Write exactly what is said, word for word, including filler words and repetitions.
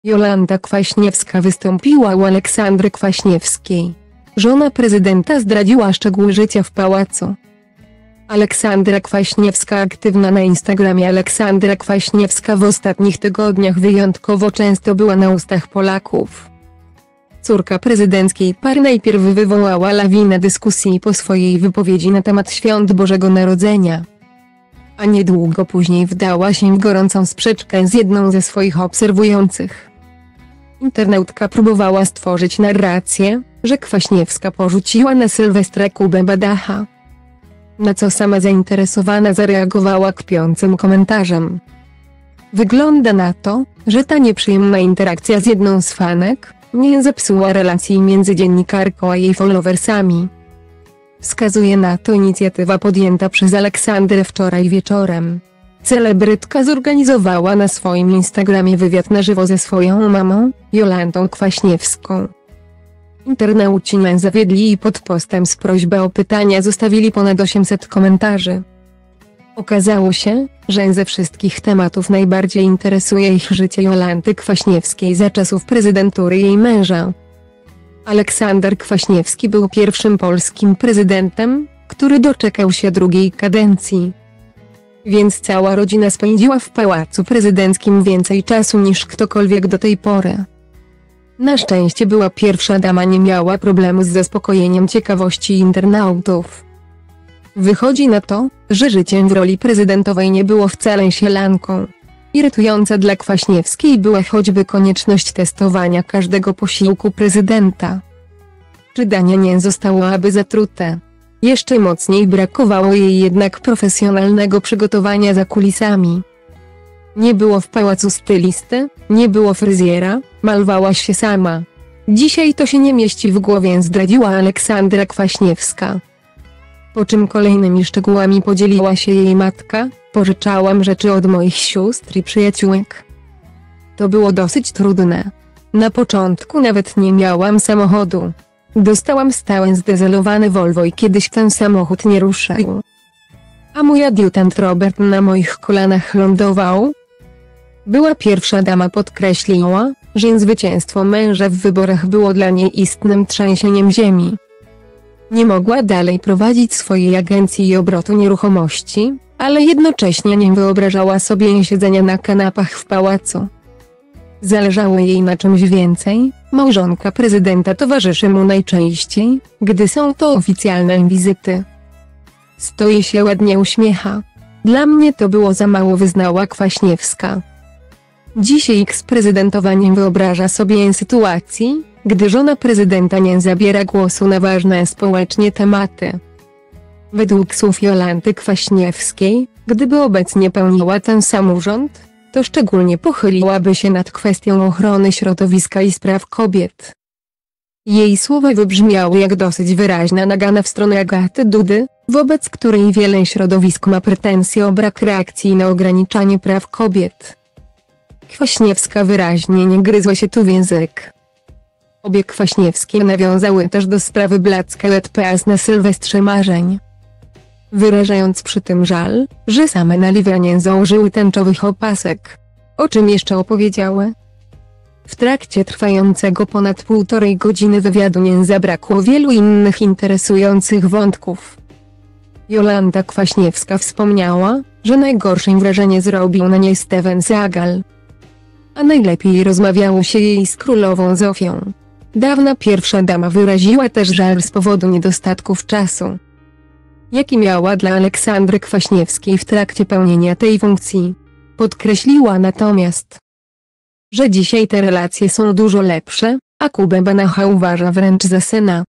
Jolanta Kwaśniewska wystąpiła u Aleksandry Kwaśniewskiej. Żona prezydenta zdradziła szczegóły życia w pałacu. Aleksandra Kwaśniewska aktywna na Instagramie. Aleksandra Kwaśniewska w ostatnich tygodniach wyjątkowo często była na ustach Polaków. Córka prezydenckiej pary najpierw wywołała lawinę dyskusji po swojej wypowiedzi na temat świąt Bożego Narodzenia, a niedługo później wdała się w gorącą sprzeczkę z jedną ze swoich obserwujących. Internautka próbowała stworzyć narrację, że Kwaśniewska porzuciła na Sylwestra Kubę Badacha, na co sama zainteresowana zareagowała kpiącym komentarzem. Wygląda na to, że ta nieprzyjemna interakcja z jedną z fanek nie zepsuła relacji między dziennikarką a jej followersami. Wskazuje na to inicjatywa podjęta przez Aleksandrę wczoraj wieczorem. Celebrytka zorganizowała na swoim Instagramie wywiad na żywo ze swoją mamą, Jolantą Kwaśniewską. Internauci nie zawiedli i pod postem z prośbą o pytania zostawili ponad osiemset komentarzy. Okazało się, że ze wszystkich tematów najbardziej interesuje ich życie Jolanty Kwaśniewskiej za czasów prezydentury jej męża. Aleksander Kwaśniewski był pierwszym polskim prezydentem, który doczekał się drugiej kadencji. Więc cała rodzina spędziła w pałacu prezydenckim więcej czasu niż ktokolwiek do tej pory. Na szczęście była pierwsza dama nie miała problemu z zaspokojeniem ciekawości internautów. Wychodzi na to, że życie w roli prezydentowej nie było wcale sielanką. Irytująca dla Kwaśniewskiej była choćby konieczność testowania każdego posiłku prezydenta. Czy danie nie zostałoby zatrute? Jeszcze mocniej brakowało jej jednak profesjonalnego przygotowania za kulisami. Nie było w pałacu stylisty, nie było fryzjera, malowałaś się sama. Dzisiaj to się nie mieści w głowie, zdradziła Aleksandra Kwaśniewska. Po czym kolejnymi szczegółami podzieliła się jej matka: pożyczałam rzeczy od moich sióstr i przyjaciółek. To było dosyć trudne. Na początku nawet nie miałam samochodu. Dostałam stały zdezelowany Volvo i kiedyś ten samochód nie ruszył. A mój adiutant Robert na moich kolanach lądował. Była pierwsza dama podkreśliła, że zwycięstwo męża w wyborach było dla niej istnym trzęsieniem ziemi. Nie mogła dalej prowadzić swojej agencji i obrotu nieruchomości, ale jednocześnie nie wyobrażała sobie siedzenia na kanapach w pałacu. Zależało jej na czymś więcej. Małżonka prezydenta towarzyszy mu najczęściej, gdy są to oficjalne wizyty. Stoi się ładnie uśmiecha. Dla mnie to było za mało, wyznała Kwaśniewska. Dzisiaj eks-prezydentowa nie wyobraża sobie sytuacji, gdy żona prezydenta nie zabiera głosu na ważne społecznie tematy. Według słów Jolanty Kwaśniewskiej, gdyby obecnie pełniła ten sam urząd, to szczególnie pochyliłaby się nad kwestią ochrony środowiska i spraw kobiet. Jej słowa wybrzmiały jak dosyć wyraźna nagana w stronę Agaty Dudy, wobec której wiele środowisk ma pretensje o brak reakcji na ograniczanie praw kobiet. Kwaśniewska wyraźnie nie gryzła się tu w język. Obie Kwaśniewskie nawiązały też do sprawy Blacka L P S na Sylwestrze Marzeń, wyrażając przy tym żal, że same na live nie założyły tęczowych opasek. O czym jeszcze opowiedziały? W trakcie trwającego ponad półtorej godziny wywiadu nie zabrakło wielu innych interesujących wątków. Jolanta Kwaśniewska wspomniała, że najgorsze wrażenie zrobił na niej Steven Seagal, a najlepiej rozmawiało się jej z królową Zofią. Dawna pierwsza dama wyraziła też żal z powodu niedostatków czasu, jaki miała dla Aleksandry Kwaśniewskiej w trakcie pełnienia tej funkcji. Podkreśliła natomiast, że dzisiaj te relacje są dużo lepsze, a Kubę Badacha uważa wręcz za syna.